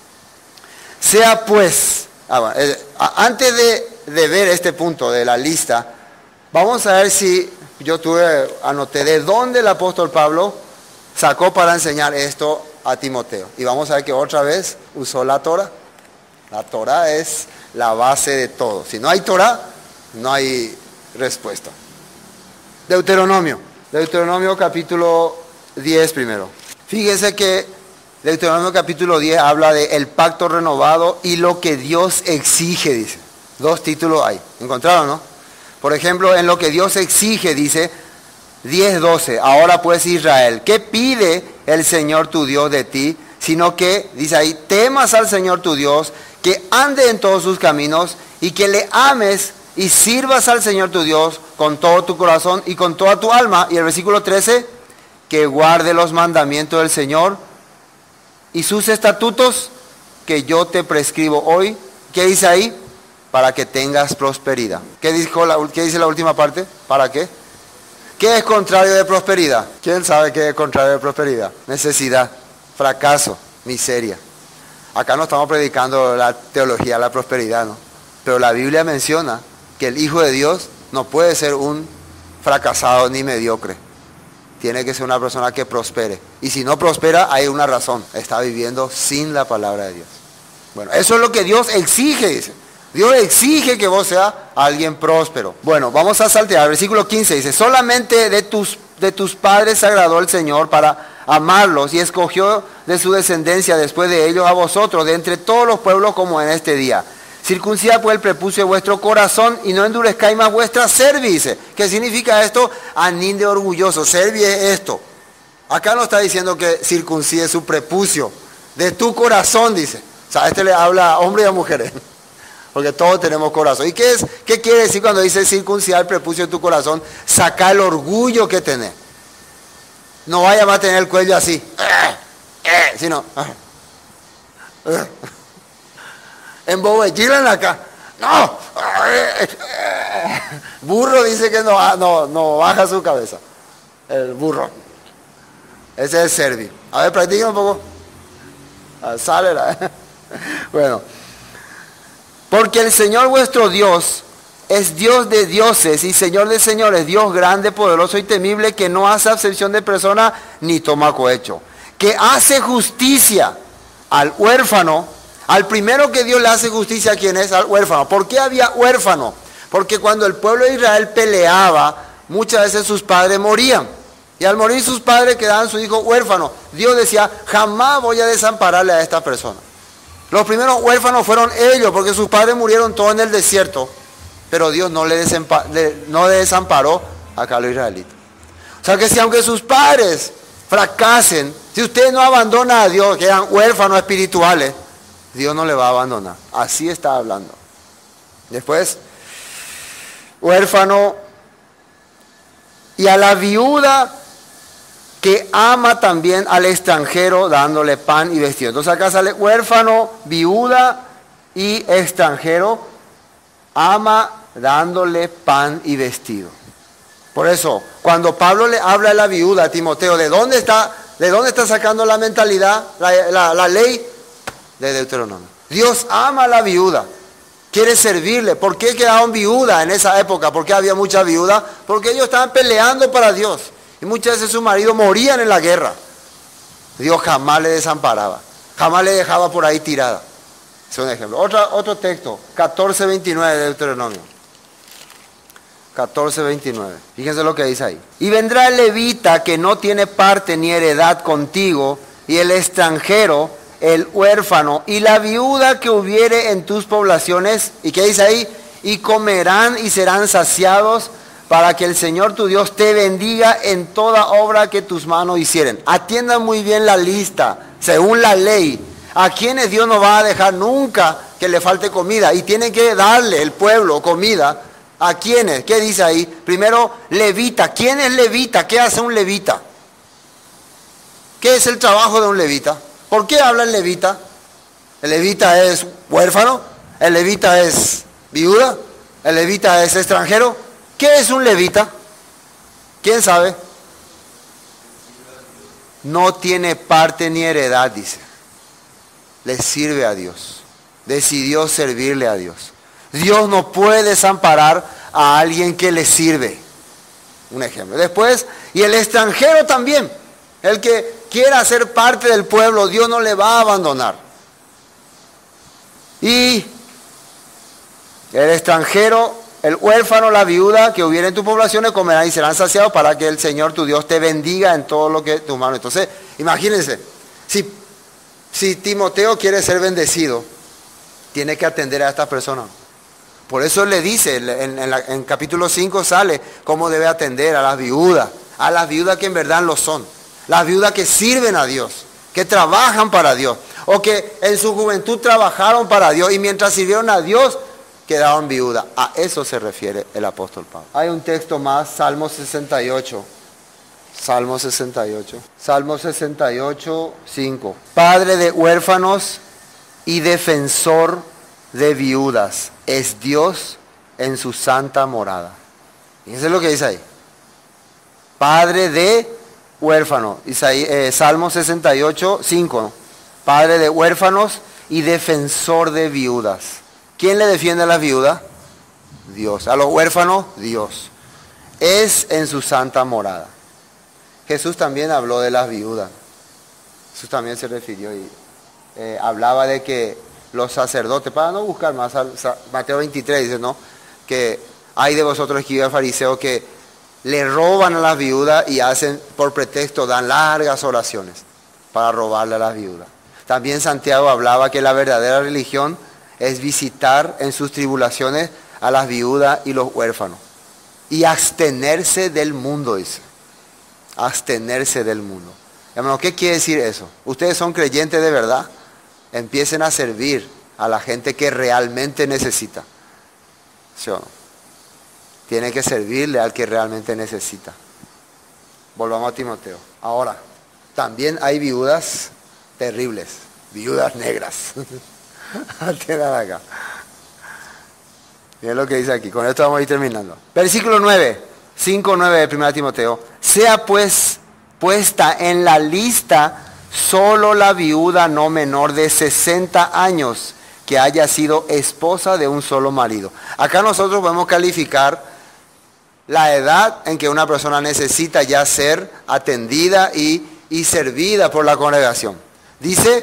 Sea pues, ah, bueno, eh, antes de, de ver este punto de la lista, vamos a ver si yo tuve, anoté de dónde el apóstol Pablo sacó para enseñar esto a Timoteo. Y vamos a ver que otra vez usó la Torah. La Torah es la base de todo. Si no hay Torah, no hay respuesta. Deuteronomio. Deuteronomio capítulo diez primero. Fíjense que Deuteronomio capítulo diez habla de el pacto renovado y lo que Dios exige, dice. Dos títulos hay. ¿Encontraron, no? Por ejemplo, en lo que Dios exige, dice diez doce. Ahora pues Israel, ¿qué pide el Señor tu Dios de ti? Sino que, dice ahí, temas al Señor tu Dios, que ande en todos sus caminos y que le ames y sirvas al Señor tu Dios con todo tu corazón y con toda tu alma. Y el versículo trece, que guarde los mandamientos del Señor y sus estatutos que yo te prescribo hoy. ¿Qué dice ahí? Para que tengas prosperidad. ¿Qué, dijo la, ¿Qué dice la última parte? ¿Para qué? ¿Qué es contrario de prosperidad? ¿Quién sabe qué es contrario de prosperidad? Necesidad, fracaso, miseria. Acá no estamos predicando la teología de la prosperidad, ¿no? Pero la Biblia menciona que el Hijo de Dios no puede ser un fracasado ni mediocre. Tiene que ser una persona que prospere. Y si no prospera, hay una razón. Está viviendo sin la palabra de Dios. Bueno, eso es lo que Dios exige, dice. Dios exige que vos seas alguien próspero. Bueno, vamos a saltear. El versículo quince dice, solamente de tus, de tus padres se agradó el Señor para amarlos y escogió de su descendencia después de ellos a vosotros, de entre todos los pueblos como en este día. Circuncidad pues el prepucio de vuestro corazón y no endurezcáis más vuestra cerviz, dice. ¿Qué significa esto? Anín de orgulloso. Cerviz es esto. Acá no está diciendo que circuncide su prepucio. De tu corazón, dice. O sea, este le habla a hombres y a mujeres. Porque todos tenemos corazón. ¿Y qué es? ¿Qué quiere decir cuando dice circuncidar el prepucio de tu corazón? Saca el orgullo que tenés. No vaya más a tener el cuello así. Sino... embobellan acá. No. Burro dice que no, no, no baja su cabeza. El burro. Ese es servir. A ver, practica un poco. Ah, sale la... Bueno. Porque el Señor vuestro Dios es Dios de dioses y Señor de señores, Dios grande, poderoso y temible, que no hace acepción de persona ni toma cohecho. Que hace justicia al huérfano. Al primero que Dios le hace justicia, ¿quién es? Al huérfano. ¿Por qué había huérfano? Porque cuando el pueblo de Israel peleaba, muchas veces sus padres morían. Y al morir sus padres quedaban su hijo huérfano. Dios decía, jamás voy a desampararle a esta persona. Los primeros huérfanos fueron ellos, porque sus padres murieron todos en el desierto. Pero Dios no le, le, no le desamparó acá a los israelitas. O sea que si aunque sus padres fracasen, si usted no abandona a Dios, que eran huérfanos espirituales, Dios no le va a abandonar. Así está hablando. Después, huérfano y a la viuda que ama también al extranjero dándole pan y vestido. Entonces acá sale huérfano, viuda y extranjero, ama dándole pan y vestido. Por eso, cuando Pablo le habla a la viuda, a Timoteo, ¿de dónde está, de dónde está sacando la mentalidad, la, la, la ley? De Deuteronomio. Dios ama a la viuda, quiere servirle. ¿Por qué quedaron viudas en esa época? ¿Por qué había mucha viuda? Porque ellos estaban peleando para Dios. Y muchas veces sus maridos morían en la guerra. Dios jamás le desamparaba, jamás le dejaba por ahí tirada. Es un ejemplo. Otra, otro texto, catorce veintinueve de Deuteronomio. catorce veintinueve. Fíjense lo que dice ahí. Y vendrá el levita que no tiene parte ni heredad contigo, y el extranjero, el huérfano, y la viuda que hubiere en tus poblaciones. ¿Y qué dice ahí? Y comerán y serán saciados, para que el Señor tu Dios te bendiga en toda obra que tus manos hicieren. Atiendan muy bien la lista, según la ley. A quienes Dios no va a dejar nunca que le falte comida. Y tiene que darle el pueblo comida. ¿A quiénes? ¿Qué dice ahí? Primero, levita. ¿Quién es levita? ¿Qué hace un levita? ¿Qué es el trabajo de un levita? ¿Por qué habla el levita? ¿El levita es huérfano? ¿El levita es viuda? ¿El levita es extranjero? ¿Qué es un levita? ¿Quién sabe? No tiene parte ni heredad, dice. Le sirve a Dios. Decidió servirle a Dios. Dios no puede desamparar a alguien que le sirve. Un ejemplo. Después, y el extranjero también. El que quiera ser parte del pueblo, Dios no le va a abandonar. Y el extranjero, el huérfano, la viuda que hubiera en tus poblaciones comerán y serán saciados, para que el Señor tu Dios te bendiga en todo lo que tu mano. Entonces, imagínense, si, si Timoteo quiere ser bendecido, tiene que atender a esta persona. Por eso le dice, en, en, la, en capítulo cinco sale cómo debe atender a las viudas, a las viudas que en verdad lo son, las viudas que sirven a Dios, que trabajan para Dios, o que en su juventud trabajaron para Dios y mientras sirvieron a Dios, quedaron viudas. A eso se refiere el apóstol Pablo. Hay un texto más, Salmo sesenta y ocho. Salmo sesenta y ocho. Salmo sesenta y ocho, cinco. Padre de huérfanos y defensor de viudas, es Dios en su santa morada. Fíjense lo que dice ahí. Padre de huérfanos. Eh, Salmo sesenta y ocho, cinco. ¿No? Padre de huérfanos y defensor de viudas. ¿Quién le defiende a las viudas? Dios. A los huérfanos, Dios. Es en su santa morada. Jesús también habló de las viudas. Jesús también se refirió y eh, hablaba de que los sacerdotes, para no buscar más, Mateo veintitrés dice, ¿no? Que hay de vosotros, escribas fariseos, que le roban a las viudas y hacen, por pretexto, dan largas oraciones para robarle a las viudas. También Santiago hablaba que la verdadera religión es visitar en sus tribulaciones a las viudas y los huérfanos. Y abstenerse del mundo, dice. Abstenerse del mundo. Hermano, ¿qué quiere decir eso? Ustedes son creyentes de verdad. Empiecen a servir a la gente que realmente necesita. ¿Sí o no? Tiene que servirle al que realmente necesita. Volvamos a Timoteo. Ahora, también hay viudas terribles, viudas negras. Tienen acá. Miren lo que dice aquí, con esto vamos a ir terminando. Versículo nueve, cinco nueve de primera Timoteo. Sea pues puesta en la lista solo la viuda no menor de sesenta años que haya sido esposa de un solo marido. Acá nosotros podemos calificar la edad en que una persona necesita ya ser atendida y, y servida por la congregación. Dice,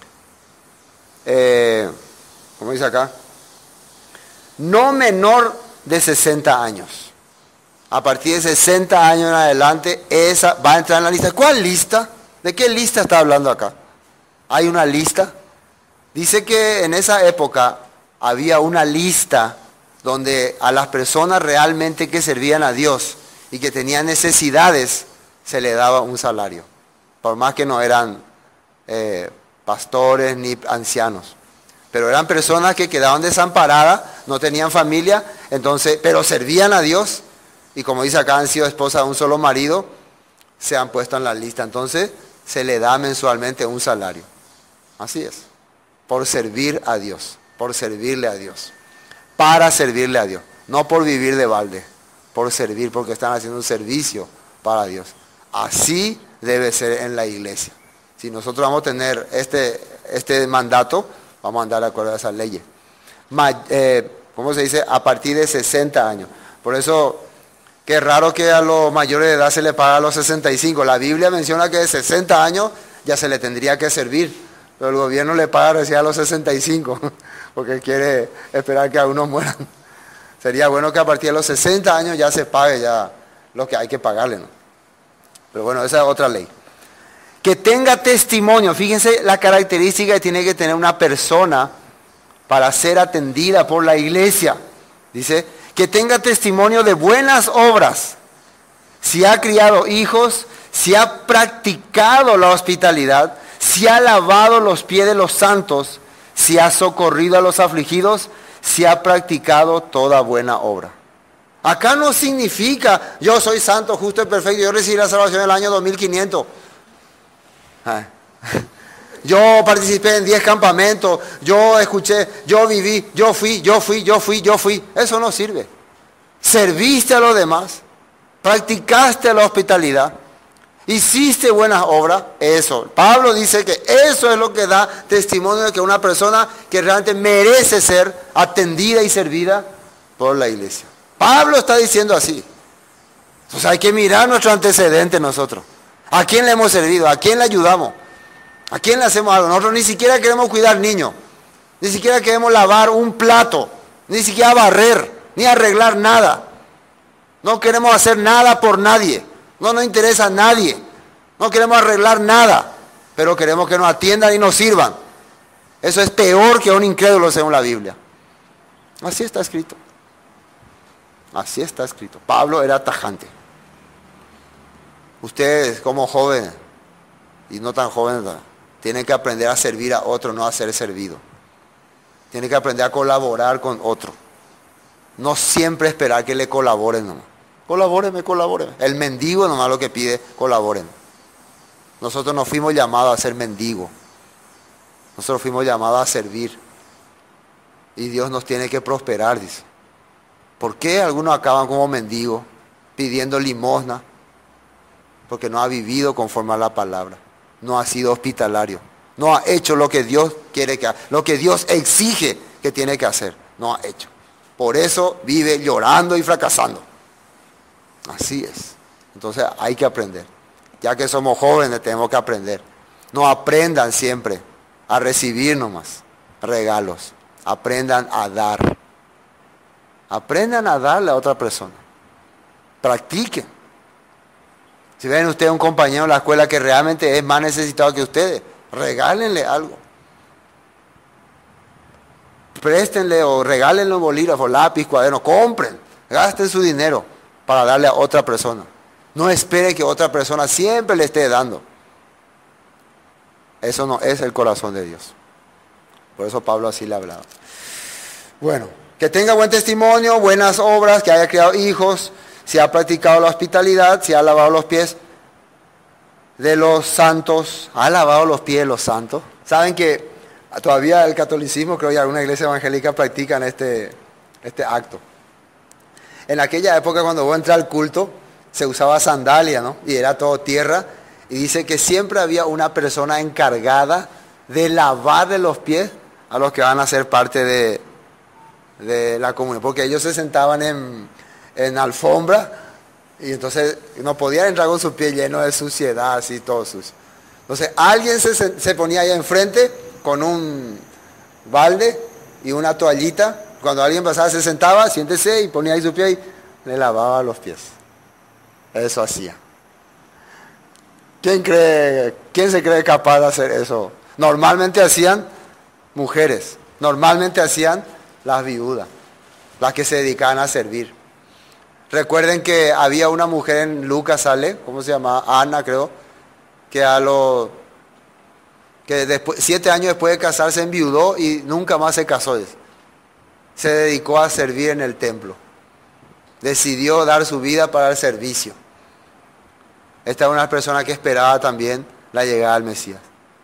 eh, ¿cómo dice acá? No menor de sesenta años. A partir de sesenta años en adelante, esa va a entrar en la lista. ¿Cuál lista? ¿De qué lista está hablando acá? ¿Hay una lista? Dice que en esa época había una lista donde a las personas realmente que servían a Dios y que tenían necesidades, se le daba un salario. Por más que no eran eh, pastores ni ancianos. Pero eran personas que quedaban desamparadas, no tenían familia, entonces, pero servían a Dios. Y como dice acá, han sido esposas de un solo marido, se han puesto en la lista. Entonces, se le da mensualmente un salario. Así es. Por servir a Dios. Por servirle a Dios. Para servirle a Dios. No por vivir de balde. Por servir, porque están haciendo un servicio para Dios. Así debe ser en la iglesia. Si nosotros vamos a tener este, este mandato, vamos a andar de acuerdo a esas leyes. Ma, eh, ¿Cómo se dice? A partir de sesenta años. Por eso, qué raro que a los mayores de edad se le paga a los sesenta y cinco. La Biblia menciona que de sesenta años ya se le tendría que servir. Pero el gobierno le paga recién a los sesenta y cinco, porque quiere esperar que algunos mueran. Sería bueno que a partir de los sesenta años ya se pague ya lo que hay que pagarle, ¿no? Pero bueno, esa es otra ley. Que tenga testimonio. Fíjense la característica que tiene que tener una persona para ser atendida por la iglesia. Dice, que tenga testimonio de buenas obras. Si ha criado hijos, si ha practicado la hospitalidad, si ha lavado los pies de los santos, si ha socorrido a los afligidos, si ha practicado toda buena obra. Acá no significa, yo soy santo, justo y perfecto, yo recibí la salvación en el año dos mil quinientos. Yo participé en diez campamentos, yo escuché, yo viví, yo fui, yo fui, yo fui, yo fui. Eso no sirve. Serviste a los demás, practicaste la hospitalidad, hiciste buenas obras, eso. Pablo dice que eso es lo que da testimonio de que una persona que realmente merece ser atendida y servida por la iglesia. Pablo está diciendo así. Entonces hay que mirar nuestro antecedente nosotros. ¿A quién le hemos servido? ¿A quién le ayudamos? ¿A quién le hacemos algo? Nosotros ni siquiera queremos cuidar niños. Ni siquiera queremos lavar un plato. Ni siquiera barrer. Ni arreglar nada. No queremos hacer nada por nadie. No nos interesa a nadie. No queremos arreglar nada. Pero queremos que nos atiendan y nos sirvan. Eso es peor que un incrédulo según la Biblia. Así está escrito. Así está escrito. Pablo era tajante. Ustedes como jóvenes y no tan jóvenes tienen que aprender a servir a otro, no a ser servido. Tienen que aprender a colaborar con otro. No siempre esperar que le colaboren nomás. Colabóreme, colabóreme. El mendigo nomás lo que pide, colaboren. Nosotros no fuimos llamados a ser mendigos. Nosotros fuimos llamados a servir. Y Dios nos tiene que prosperar, dice. ¿Por qué algunos acaban como mendigos pidiendo limosna? Porque no ha vivido conforme a la palabra. No ha sido hospitalario. No ha hecho lo que Dios quiere que haga. Lo que Dios exige que tiene que hacer. No ha hecho. Por eso vive llorando y fracasando. Así es. Entonces hay que aprender. Ya que somos jóvenes tenemos que aprender. No aprendan siempre a recibir nomás regalos. Aprendan a dar. Aprendan a darle a otra persona. Practiquen. Si ven ustedes un compañero en la escuela que realmente es más necesitado que ustedes, regálenle algo. préstenle o regálenle un bolígrafo, lápiz, cuaderno, compren, gasten su dinero para darle a otra persona. No espere que otra persona siempre le esté dando. Eso no es el corazón de Dios. Por eso Pablo así le hablaba. Bueno, que tenga buen testimonio, buenas obras, que haya criado hijos, si ha practicado la hospitalidad, si ha lavado los pies de los santos, ha lavado los pies de los santos. Saben que todavía el catolicismo, creo que alguna iglesia evangélica practican este, este acto. En aquella época, cuando vos entras al culto, se usaba sandalia, ¿no? Y era todo tierra. Y dice que siempre había una persona encargada de lavarle los pies a los que van a ser parte de, de la comunión. Porque ellos se sentaban en, en alfombra y entonces no podían entrar con sus pies llenos de suciedad, así todo sucio. Entonces alguien se, se ponía ahí enfrente con un balde y una toallita. Cuando alguien pasaba se sentaba, siéntese y ponía ahí su pie y le lavaba los pies. Eso hacía. ¿Quién cree, quién se cree capaz de hacer eso? Normalmente hacían mujeres, normalmente hacían las viudas, las que se dedicaban a servir. Recuerden que había una mujer en Lucas, sale, ¿cómo se llama? Ana, creo, que a los que después, siete años después de casarse enviudó y nunca más se casó. Se dedicó a servir en el templo. Decidió dar su vida para el servicio. Esta es una persona que esperaba también la llegada del Mesías.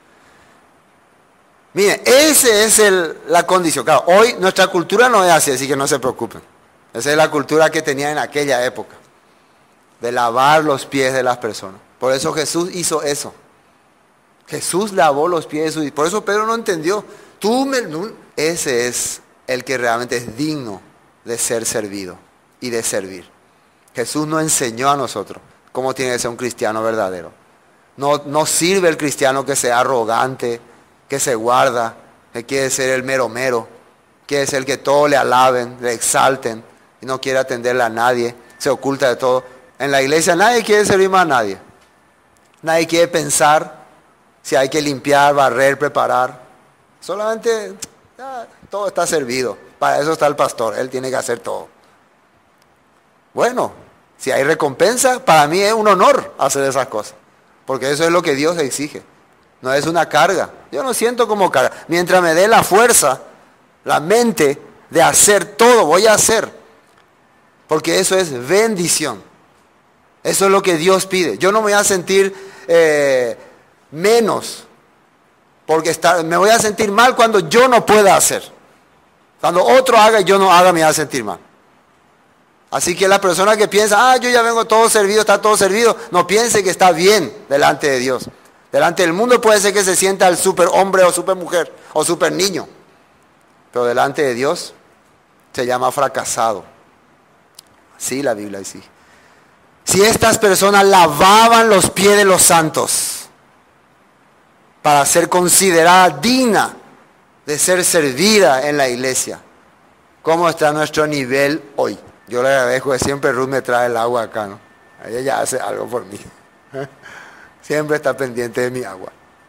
Miren, esa es el, la condición. Claro, hoy nuestra cultura no es así, así que no se preocupen. Esa es la cultura que tenía en aquella época, de lavar los pies de las personas. Por eso Jesús hizo eso. Jesús lavó los pies de sus discípulos. Por eso Pedro no entendió. Tú me, ese es el que realmente es digno de ser servido y de servir. Jesús nos enseñó a nosotros cómo tiene que ser un cristiano verdadero. No, no sirve el cristiano que sea arrogante, que se guarda, que quiere ser el mero mero, quiere ser el que todos le alaben, le exalten y no quiere atenderle a nadie, se oculta de todo. En la iglesia nadie quiere servir más a nadie. Nadie quiere pensar si hay que limpiar, barrer, preparar. Solamente ya, todo está servido. Para eso está el pastor, él tiene que hacer todo. Bueno, si hay recompensa, para mí es un honor hacer esas cosas. Porque eso es lo que Dios exige. No es una carga. Yo no siento como carga. Mientras me dé la fuerza, la mente de hacer todo, voy a hacer. Porque eso es bendición. Eso es lo que Dios pide. Yo no me voy a sentir eh, menos. Porque está, me voy a sentir mal cuando yo no pueda hacer. Cuando otro haga y yo no haga, me voy a sentir mal. Así que la persona que piensa, ah, yo ya vengo todo servido, está todo servido, no piense que está bien delante de Dios. Delante del mundo puede ser que se sienta el super hombre o super mujer o super niño. Pero delante de Dios se llama fracasado. Sí, la Biblia dice. Si estas personas lavaban los pies de los santos para ser considerada digna de ser servida en la iglesia, ¿cómo está nuestro nivel hoy? Yo le agradezco que siempre Ruth me trae el agua acá, ¿no? Ella hace algo por mí. Siempre está pendiente de mi agua.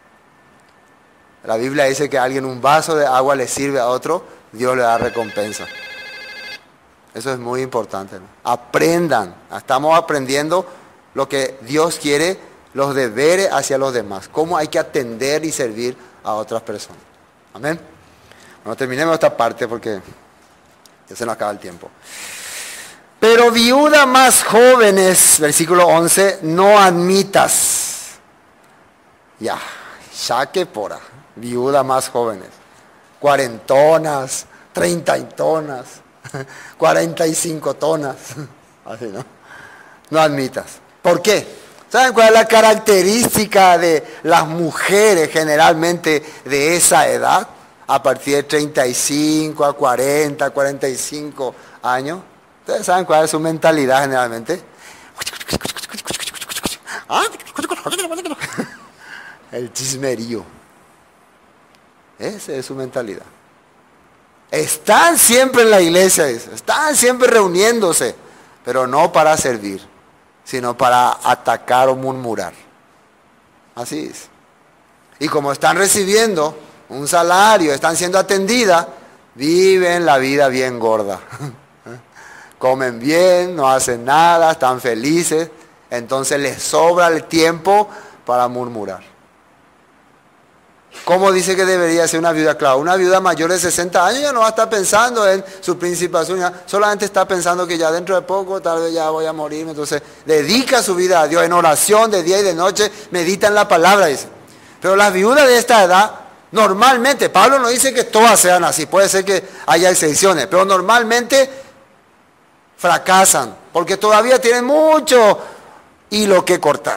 La Biblia dice que a alguien un vaso de agua le sirve a otro, Dios le da recompensa. Eso es muy importante, ¿no? Aprendan. Estamos aprendiendo lo que Dios quiere, los deberes hacia los demás. Cómo hay que atender y servir a otras personas. Amén. Bueno, terminemos esta parte porque ya se nos acaba el tiempo. Pero viudas más jóvenes, versículo once, no admitas. Ya, ya que pora, viudas más jóvenes, cuarentonas, treintaitonas, cuarenta y cinco tonas, así, ¿no? No admitas. ¿Por qué? ¿Saben cuál es la característica de las mujeres generalmente de esa edad? A partir de treinta y cinco a cuarenta, cuarenta y cinco años. ¿Ustedes saben cuál es su mentalidad generalmente? El chismerío. Esa es su mentalidad. Están siempre en la iglesia, están siempre reuniéndose, pero no para servir, sino para atacar o murmurar. Así es. Y como están recibiendo un salario, están siendo atendidas, viven la vida bien gorda. Comen bien, no hacen nada, están felices, entonces les sobra el tiempo para murmurar. ¿Cómo dice que debería ser una viuda? Claro, una viuda mayor de sesenta años ya no va a estar pensando en su principación, solamente está pensando que ya dentro de poco tal vez ya voy a morir, entonces dedica su vida a Dios en oración de día y de noche, medita en la palabra, dice. Pero las viudas de esta edad, normalmente, Pablo no dice que todas sean así, puede ser que haya excepciones, pero normalmente fracasan, porque todavía tienen mucho hilo que cortar,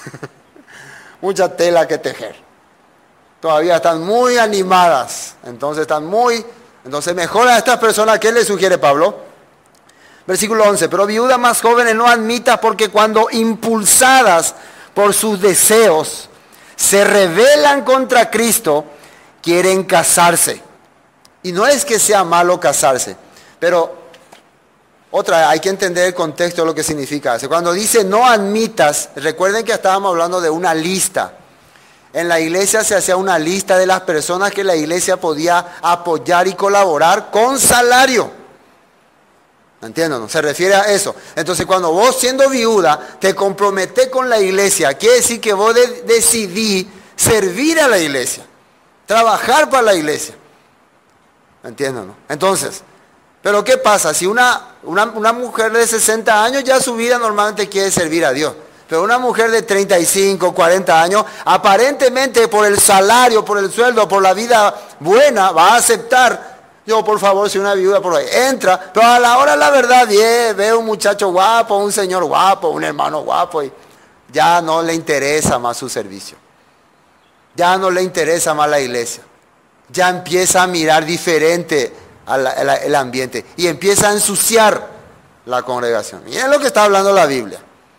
mucha tela que tejer. Todavía están muy animadas, entonces están muy, entonces mejor a estas personas. ¿Qué le sugiere Pablo? Versículo once, pero viudas más jóvenes no admitas, porque cuando impulsadas por sus deseos se rebelan contra Cristo, quieren casarse. Y no es que sea malo casarse, pero otra, hay que entender el contexto de lo que significa eso. Cuando dice no admitas, recuerden que estábamos hablando de una lista. En la iglesia se hacía una lista de las personas que la iglesia podía apoyar y colaborar con salario. ¿Entienden? ¿No? Se refiere a eso. Entonces, cuando vos siendo viuda te comprometés con la iglesia, quiere decir que vos de- decidí servir a la iglesia, trabajar para la iglesia. ¿Entienden? ¿No? Entonces, pero ¿qué pasa? Si una, una, una mujer de sesenta años ya su vida normalmente quiere servir a Dios. Pero una mujer de treinta y cinco, cuarenta años, aparentemente por el salario, por el sueldo, por la vida buena, va a aceptar. Yo, por favor, si una viuda por ahí entra, pero a la hora de la verdad, bien, ve un muchacho guapo, un señor guapo, un hermano guapo, y ya no le interesa más su servicio. Ya no le interesa más la iglesia. Ya empieza a mirar diferente al, al, el ambiente y empieza a ensuciar la congregación. Miren lo que está hablando la Biblia.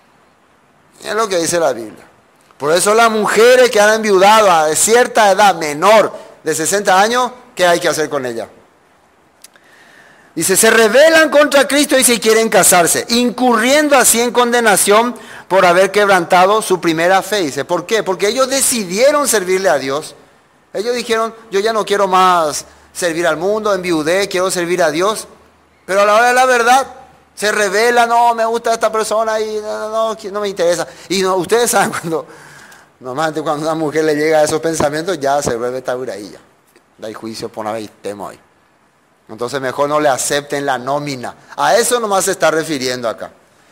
Es lo que dice la Biblia. Por eso las mujeres que han enviudado a cierta edad menor de sesenta años, ¿qué hay que hacer con ellas? Dice, se rebelan contra Cristo y si quieren casarse, incurriendo así en condenación por haber quebrantado su primera fe. Dice, ¿por qué? Porque ellos decidieron servirle a Dios. Ellos dijeron, yo ya no quiero más servir al mundo, enviudé, quiero servir a Dios. Pero a la hora de la verdad, se revela, no, me gusta esta persona y no, no, no, no me interesa. Y no, ustedes saben cuando, normalmente cuando a una mujer le llega a esos pensamientos, ya se vuelve taburadilla. Da el juicio por una vez y temo ahí. Entonces mejor no le acepten la nómina. A eso nomás se está refiriendo acá.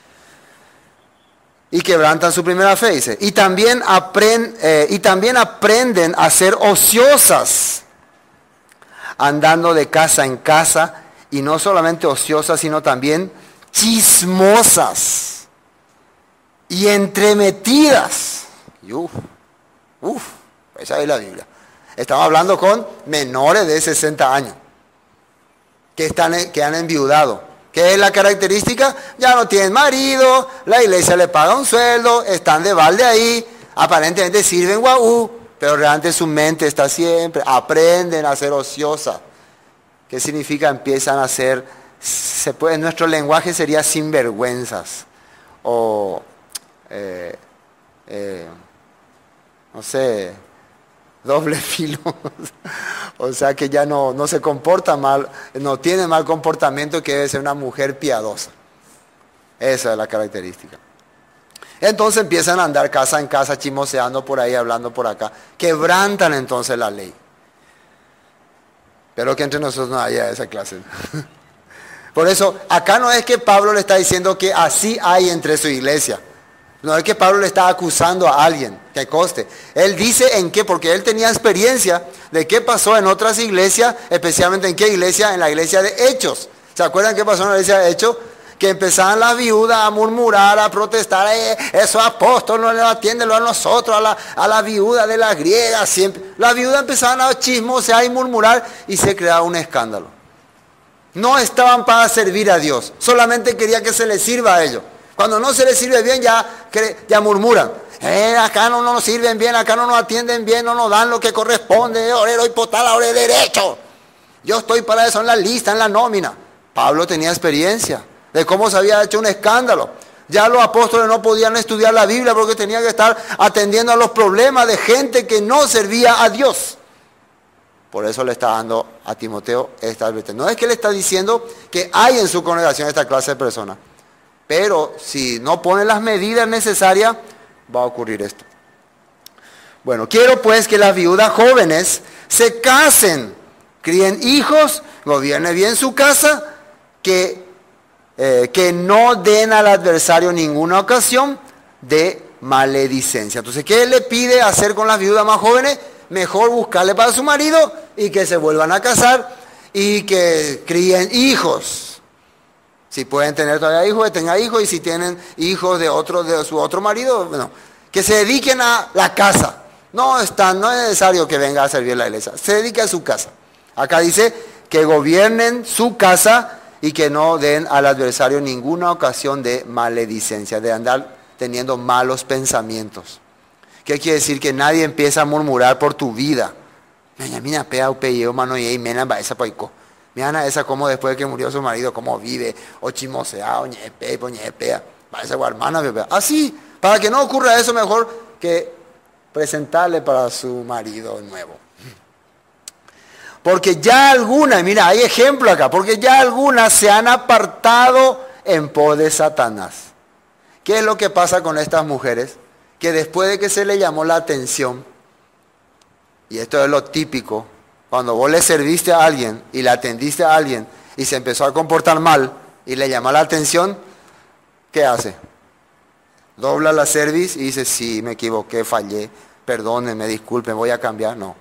Y quebrantan su primera fe, dice. Y también, aprend, eh, y también aprenden a ser ociosas, andando de casa en casa, y no solamente ociosas, sino también chismosas y entremetidas. Y uf, uf, esa es la Biblia. Estamos hablando con menores de sesenta años que, están, que han enviudado. ¿Qué es la característica? Ya no tienen marido, la iglesia le paga un sueldo, están de balde ahí, aparentemente sirven guau, pero realmente su mente está siempre, aprenden a ser ociosas. ¿Qué significa? Empiezan a ser, se puede, en nuestro lenguaje sería sinvergüenzas, o, eh, eh, no sé, doble filo, o sea que ya no, no se comporta mal, no tiene mal comportamiento, que debe ser una mujer piadosa. Esa es la característica. Entonces empiezan a andar casa en casa, chismoseando por ahí, hablando por acá, quebrantan entonces la ley. Pero que entre nosotros no haya esa clase. Por eso, acá no es que Pablo le está diciendo que así hay entre su iglesia. No es que Pablo le está acusando a alguien, que conste. Él dice en qué, porque él tenía experiencia de qué pasó en otras iglesias, especialmente en qué iglesia, en la iglesia de Hechos. ¿Se acuerdan qué pasó en la iglesia de Hechos? Que empezaban las viudas a murmurar, a protestar, eh, esos apóstoles no le atienden a nosotros, a la, a la viuda de la griega, siempre. Las viudas empezaban a chismosear y murmurar y se creaba un escándalo. No estaban para servir a Dios, solamente quería que se les sirva a ellos. Cuando no se les sirve bien ya, ya murmuran. Eh, acá no, no nos sirven bien, acá no nos atienden bien, no nos dan lo que corresponde, orero y potal, ahora es derecho. Yo estoy para eso en la lista, en la nómina. Pablo tenía experiencia de cómo se había hecho un escándalo. Ya los apóstoles no podían estudiar la Biblia porque tenían que estar atendiendo a los problemas de gente que no servía a Dios. Por eso le está dando a Timoteo esta advertencia. No es que le está diciendo que hay en su congregación esta clase de personas, pero si no pone las medidas necesarias, va a ocurrir esto. Bueno, quiero pues que las viudas jóvenes se casen, críen hijos, gobiernen bien su casa, que, eh, que no den al adversario ninguna ocasión de maledicencia. Entonces, ¿qué le pide hacer con las viudas más jóvenes? Mejor buscarle para su marido y que se vuelvan a casar y que críen hijos. Si pueden tener todavía hijos, que tengan hijos, y si tienen hijos de otro, de su otro marido, bueno, que se dediquen a la casa. No, está, no es necesario que venga a servir la iglesia, se dedique a su casa. Acá dice que gobiernen su casa y que no den al adversario ninguna ocasión de maledicencia, de andar teniendo malos pensamientos. ¿Qué quiere decir? Que nadie empieza a murmurar por tu vida. Mira, pea, upeyeo, mano, y mena, va esa paico. Mira, esa como después de que murió su marido, cómo vive, o chimosea, o ñepe, o ñepea. Va esa hermana, bebé. Así, para que no ocurra eso, mejor que presentarle para su marido nuevo. Porque ya algunas, mira, hay ejemplo acá, porque ya algunas se han apartado en pos de Satanás. ¿Qué es lo que pasa con estas mujeres? Que después de que se le llamó la atención, y esto es lo típico, cuando vos le serviste a alguien y le atendiste a alguien y se empezó a comportar mal y le llamó la atención, ¿qué hace? Dobla la cerviz y dice, sí, me equivoqué, fallé, perdónenme, disculpen, voy a cambiar. No.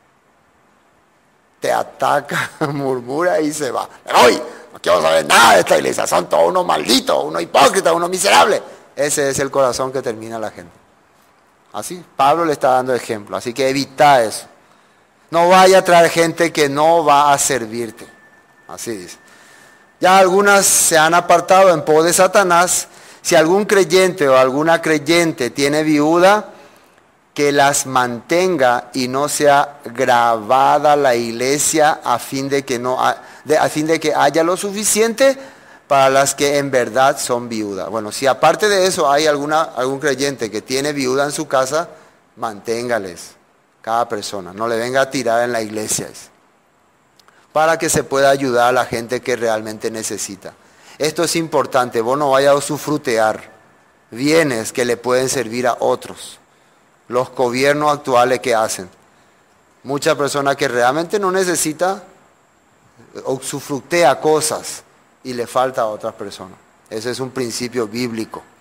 Te ataca, murmura y se va. Me voy, no quiero saber nada de esta iglesia, son todos unos malditos, unos hipócritas, unos miserables. Ese es el corazón que termina la gente. Así, Pablo le está dando ejemplo, así que evita eso. No vaya a traer gente que no va a servirte. Así dice. Ya algunas se han apartado en pos de Satanás. Si algún creyente o alguna creyente tiene viuda, que las mantenga y no sea grabada la iglesia a fin de que, no, a, de, a fin de que haya lo suficiente para las que en verdad son viudas. Bueno, si aparte de eso hay alguna, algún creyente que tiene viuda en su casa, manténgales cada persona, no le venga a tirar en la iglesia, para que se pueda ayudar a la gente que realmente necesita. Esto es importante, vos no vayas a usufrutear bienes que le pueden servir a otros. Los gobiernos actuales que hacen, muchas personas que realmente no necesita, usufructea cosas y le falta a otras personas. Ese es un principio bíblico.